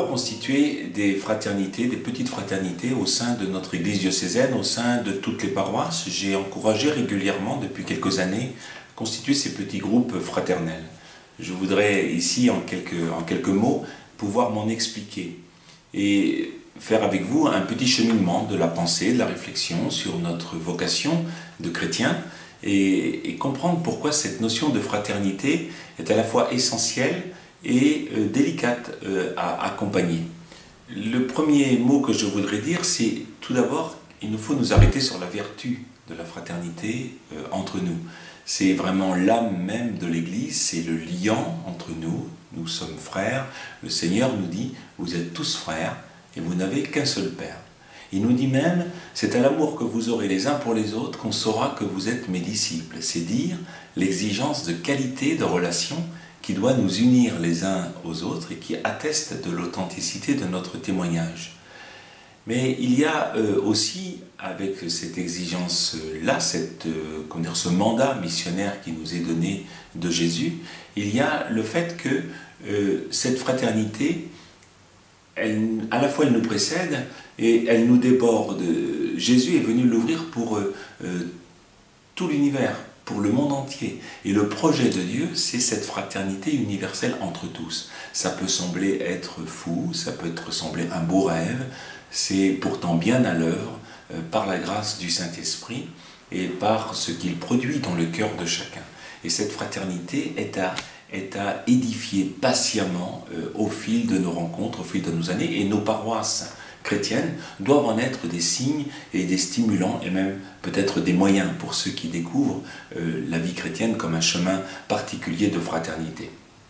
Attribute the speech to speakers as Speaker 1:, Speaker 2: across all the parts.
Speaker 1: à constituer des fraternités, des petites fraternités au sein de notre église diocésaine, au sein de toutes les paroisses. J'ai encouragé régulièrement, depuis quelques années, constituer ces petits groupes fraternels. Je voudrais ici, en quelques mots, pouvoir m'en expliquer et faire avec vous un petit cheminement de la pensée, de la réflexion sur notre vocation de chrétien et comprendre pourquoi cette notion de fraternité est à la fois essentielle et délicate à accompagner. Le premier mot que je voudrais dire, c'est tout d'abord, il nous faut nous arrêter sur la vertu de la fraternité entre nous. C'est vraiment l'âme même de l'Église, c'est le liant entre nous, nous sommes frères. Le Seigneur nous dit, vous êtes tous frères et vous n'avez qu'un seul Père. Il nous dit même, c'est à l'amour que vous aurez les uns pour les autres qu'on saura que vous êtes mes disciples. C'est dire l'exigence de qualité de relation qui doit nous unir les uns aux autres et qui atteste de l'authenticité de notre témoignage. Mais il y a aussi, avec cette exigence-là, ce mandat missionnaire qui nous est donné de Jésus, il y a le fait que cette fraternité, à la fois elle nous précède et elle nous déborde. Jésus est venu l'ouvrir pour tout l'univers, pour le monde entier. Et le projet de Dieu, c'est cette fraternité universelle entre tous. Ça peut sembler être fou, ça peut sembler un beau rêve, c'est pourtant bien à l'œuvre par la grâce du Saint-Esprit et par ce qu'il produit dans le cœur de chacun. Et cette fraternité est à édifier patiemment au fil de nos rencontres, au fil de nos années, et nos paroisses chrétiennes doivent en être des signes et des stimulants et même peut-être des moyens pour ceux qui découvrent la vie chrétienne comme un chemin particulier de fraternité.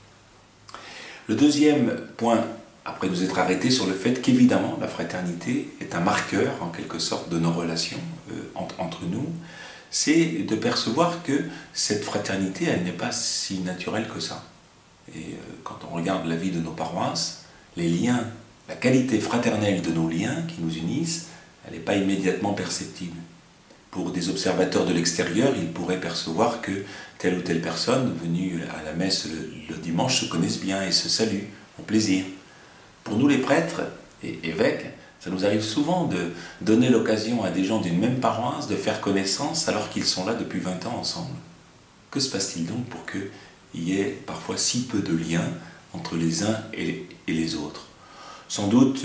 Speaker 1: Le deuxième point, après nous être arrêtés sur le fait qu'évidemment la fraternité est un marqueur en quelque sorte de nos relations entre nous, c'est de percevoir que cette fraternité, elle n'est pas si naturelle que ça. Et quand on regarde la vie de nos paroisses, les liens, la qualité fraternelle de nos liens qui nous unissent, elle n'est pas immédiatement perceptible. Pour des observateurs de l'extérieur, ils pourraient percevoir que telle ou telle personne venue à la messe le dimanche se connaissent bien et se saluent, ont plaisir. Pour nous les prêtres et évêques, ça nous arrive souvent de donner l'occasion à des gens d'une même paroisse de faire connaissance alors qu'ils sont là depuis 20 ans ensemble. Que se passe-t-il donc pour qu'il y ait parfois si peu de liens entre les uns et les autres? Sans doute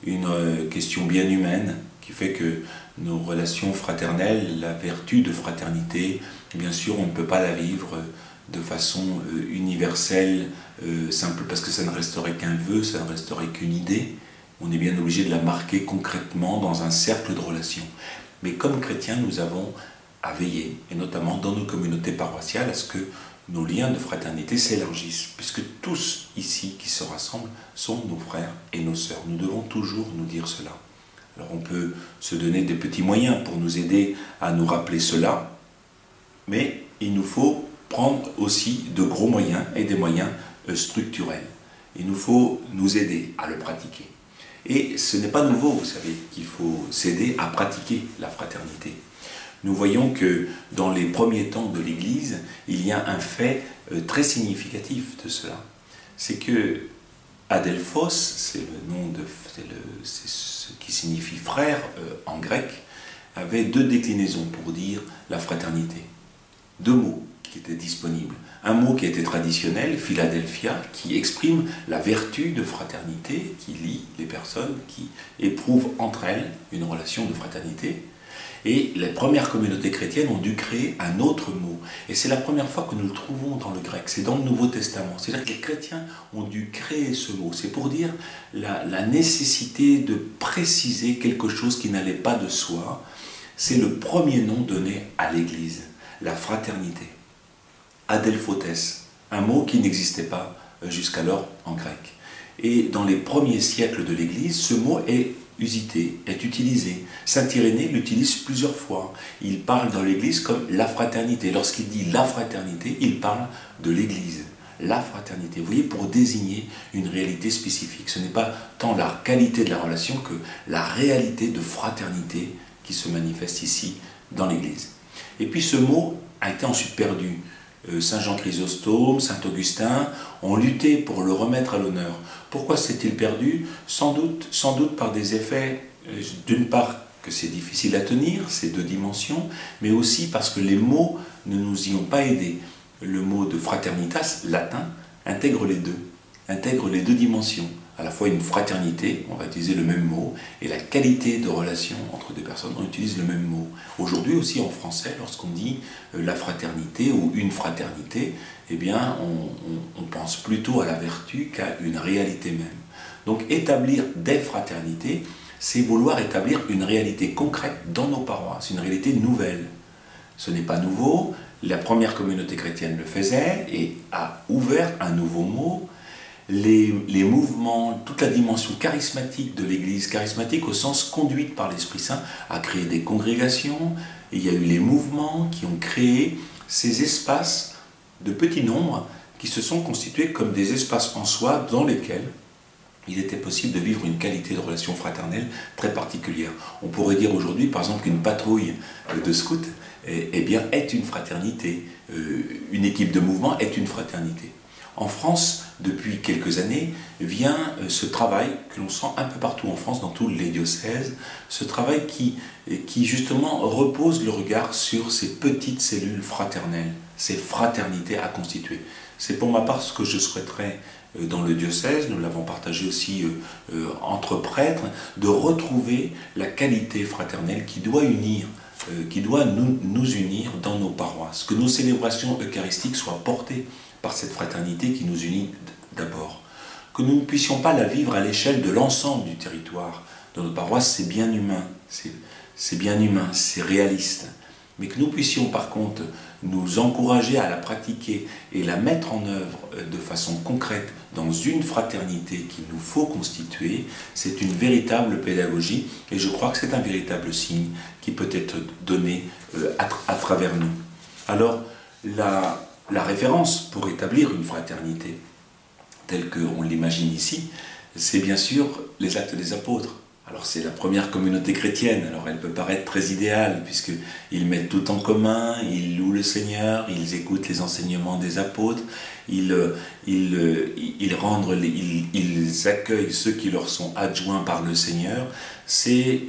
Speaker 1: une question bien humaine qui fait que nos relations fraternelles, la vertu de fraternité, bien sûr on ne peut pas la vivre de façon universelle, simple, parce que ça ne resterait qu'un vœu, ça ne resterait qu'une idée. On est bien obligé de la marquer concrètement dans un cercle de relations. Mais comme chrétiens, nous avons à veiller, et notamment dans nos communautés paroissiales, à ce que nos liens de fraternité s'élargissent, puisque tous ici qui se rassemblent sont nos frères et nos sœurs. Nous devons toujours nous dire cela. Alors on peut se donner des petits moyens pour nous aider à nous rappeler cela, mais il nous faut prendre aussi de gros moyens et des moyens structurels. Il nous faut nous aider à le pratiquer. Et ce n'est pas nouveau, vous savez, qu'il faut s'aider à pratiquer la fraternité. Nous voyons que dans les premiers temps de l'Église, il y a un fait très significatif de cela. C'est que Adelphos, c'est le nom c'est ce qui signifie frère en grec, avait deux déclinaisons pour dire la fraternité. Deux mots qui étaient disponibles. Un mot qui était traditionnel, Philadelphia, qui exprime la vertu de fraternité, qui lie les personnes qui éprouvent entre elles une relation de fraternité. Et les premières communautés chrétiennes ont dû créer un autre mot. Et c'est la première fois que nous le trouvons dans le grec, c'est dans le Nouveau Testament. C'est-à-dire que les chrétiens ont dû créer ce mot. C'est pour dire la nécessité de préciser quelque chose qui n'allait pas de soi. C'est le premier nom donné à l'Église, la fraternité. Adelphotes, un mot qui n'existait pas jusqu'alors en grec. Et dans les premiers siècles de l'Église, ce mot est usité, est utilisé. Saint Irénée l'utilise plusieurs fois. Il parle dans l'Église comme la fraternité. Lorsqu'il dit la fraternité, il parle de l'Église. La fraternité, vous voyez, pour désigner une réalité spécifique. Ce n'est pas tant la qualité de la relation que la réalité de fraternité qui se manifeste ici dans l'Église. Et puis ce mot a été ensuite perdu. Saint Jean Chrysostome, Saint Augustin ont lutté pour le remettre à l'honneur. Pourquoi s'est-il perdu? Sans doute par des effets, d'une part que c'est difficile à tenir, ces deux dimensions, mais aussi parce que les mots ne nous y ont pas aidés. Le mot de fraternitas, latin, intègre les deux dimensions. À la fois une fraternité, on va utiliser le même mot, et la qualité de relation entre deux personnes, on utilise le même mot. Aujourd'hui aussi en français, lorsqu'on dit la fraternité ou une fraternité, eh bien on pense plutôt à la vertu qu'à une réalité même. Donc établir des fraternités, c'est vouloir établir une réalité concrète dans nos paroisses, une réalité nouvelle. Ce n'est pas nouveau, la première communauté chrétienne le faisait et a ouvert un nouveau mot. Les mouvements, toute la dimension charismatique de l'Église, charismatique au sens conduite par l'Esprit Saint, a créé des congrégations, et il y a eu les mouvements qui ont créé ces espaces de petits nombres qui se sont constitués comme des espaces en soi dans lesquels il était possible de vivre une qualité de relation fraternelle très particulière. On pourrait dire aujourd'hui, par exemple, qu'une patrouille de scouts est une fraternité, une équipe de mouvement est une fraternité. En France, depuis quelques années, vient ce travail que l'on sent un peu partout en France, dans tous les diocèses, ce travail qui justement repose le regard sur ces petites cellules fraternelles, ces fraternités à constituer. C'est pour ma part ce que je souhaiterais dans le diocèse, nous l'avons partagé aussi entre prêtres, de retrouver la qualité fraternelle qui doit unir, qui doit nous unir dans nos paroisses, que nos célébrations eucharistiques soient portées par cette fraternité qui nous unit d'abord. Que nous ne puissions pas la vivre à l'échelle de l'ensemble du territoire. Dans nos paroisses, c'est bien humain, c'est réaliste. Mais que nous puissions par contre nous encourager à la pratiquer et la mettre en œuvre de façon concrète dans une fraternité qu'il nous faut constituer, c'est une véritable pédagogie et je crois que c'est un véritable signe qui peut être donné à travers nous. Alors, la référence pour établir une fraternité, telle qu'on l'imagine ici, c'est bien sûr les actes des apôtres. Alors c'est la première communauté chrétienne, alors elle peut paraître très idéale, puisqu'ils mettent tout en commun, ils louent le Seigneur, ils écoutent les enseignements des apôtres, ils accueillent ceux qui leur sont adjoints par le Seigneur. C'est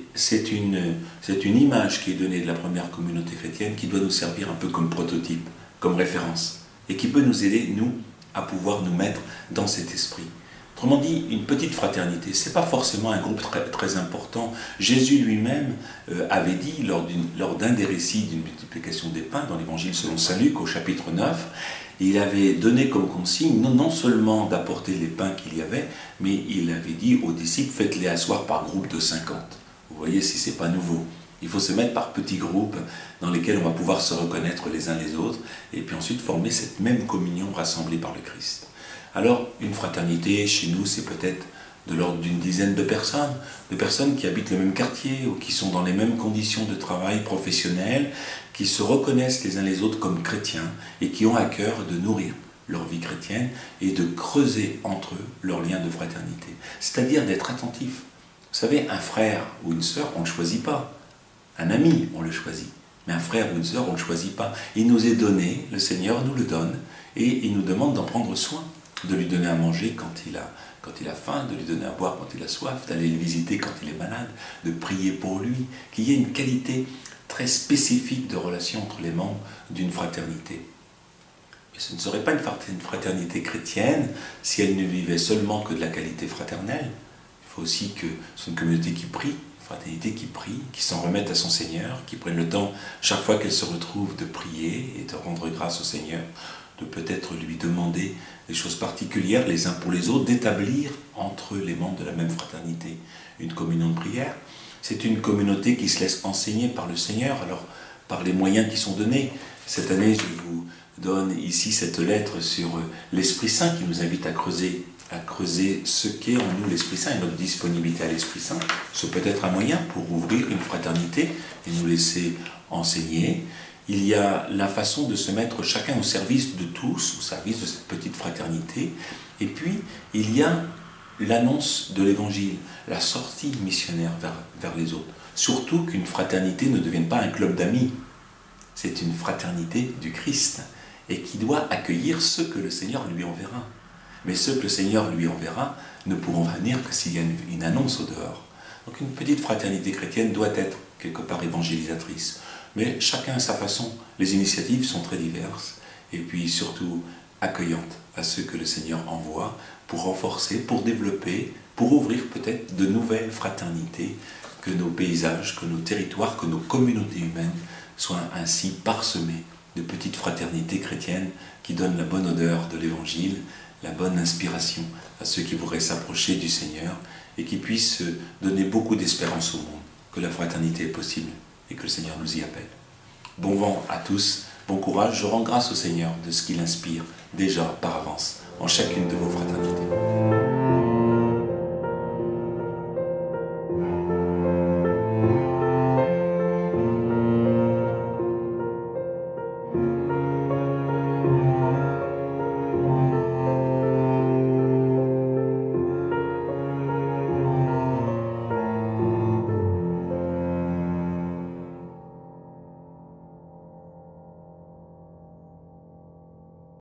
Speaker 1: une image qui est donnée de la première communauté chrétienne qui doit nous servir un peu comme prototype, comme référence, et qui peut nous aider, nous, à pouvoir nous mettre dans cet esprit. Autrement dit, une petite fraternité, ce n'est pas forcément un groupe très important. Jésus lui-même avait dit, lors d'un des récits d'une multiplication des pains, dans l'évangile selon saint Luc, au chapitre 9, il avait donné comme consigne, non seulement d'apporter les pains qu'il y avait, mais il avait dit aux disciples, faites-les asseoir par groupe de 50. Vous voyez si ce n'est pas nouveau. Il faut se mettre par petits groupes dans lesquels on va pouvoir se reconnaître les uns les autres, et puis ensuite former cette même communion rassemblée par le Christ. Alors, une fraternité, chez nous, c'est peut-être de l'ordre d'une dizaine de personnes qui habitent le même quartier ou qui sont dans les mêmes conditions de travail professionnel, qui se reconnaissent les uns les autres comme chrétiens et qui ont à cœur de nourrir leur vie chrétienne et de creuser entre eux leur lien de fraternité. C'est-à-dire d'être attentif. Vous savez, un frère ou une sœur, on ne le choisit pas. Un ami, on le choisit. Mais un frère ou une sœur, on ne le choisit pas. Il nous est donné, le Seigneur nous le donne, et il nous demande d'en prendre soin, de lui donner à manger quand il a faim, de lui donner à boire quand il a soif, d'aller le visiter quand il est malade, de prier pour lui, qu'il y ait une qualité très spécifique de relation entre les membres d'une fraternité. Mais ce ne serait pas une fraternité chrétienne si elle ne vivait seulement que de la qualité fraternelle. Il faut aussi que ce soit une communauté qui prie, une fraternité qui prie, qui s'en remette à son Seigneur, qui prenne le temps, chaque fois qu'elle se retrouve, de prier et de rendre grâce au Seigneur, de peut-être lui demander des choses particulières les uns pour les autres, d'établir entre les membres de la même fraternité une communion de prière. C'est une communauté qui se laisse enseigner par le Seigneur, alors par les moyens qui sont donnés. Cette année, je vous donne ici cette lettre sur l'Esprit Saint qui nous invite à creuser ce qu'est en nous l'Esprit Saint et notre disponibilité à l'Esprit Saint. Ce peut être un moyen pour ouvrir une fraternité et nous laisser enseigner. Il y a la façon de se mettre chacun au service de tous, au service de cette petite fraternité. Et puis, il y a l'annonce de l'Évangile, la sortie missionnaire vers les autres. Surtout qu'une fraternité ne devienne pas un club d'amis. C'est une fraternité du Christ. et qui doit accueillir ceux que le Seigneur lui enverra. Mais ceux que le Seigneur lui enverra ne pourront venir que s'il y a une annonce au dehors. Donc une petite fraternité chrétienne doit être quelque part évangélisatrice. Mais chacun à sa façon. Les initiatives sont très diverses et puis surtout accueillantes à ceux que le Seigneur envoie pour renforcer, pour développer, pour ouvrir peut-être de nouvelles fraternités, que nos paysages, que nos territoires, que nos communautés humaines soient ainsi parsemés de petites fraternités chrétiennes qui donnent la bonne odeur de l'Évangile, la bonne inspiration à ceux qui voudraient s'approcher du Seigneur et qui puissent donner beaucoup d'espérance au monde, que la fraternité est possible et que le Seigneur nous y appelle. Bon vent à tous, bon courage, je rends grâce au Seigneur de ce qu'il inspire déjà par avance en chacune de vos fraternités.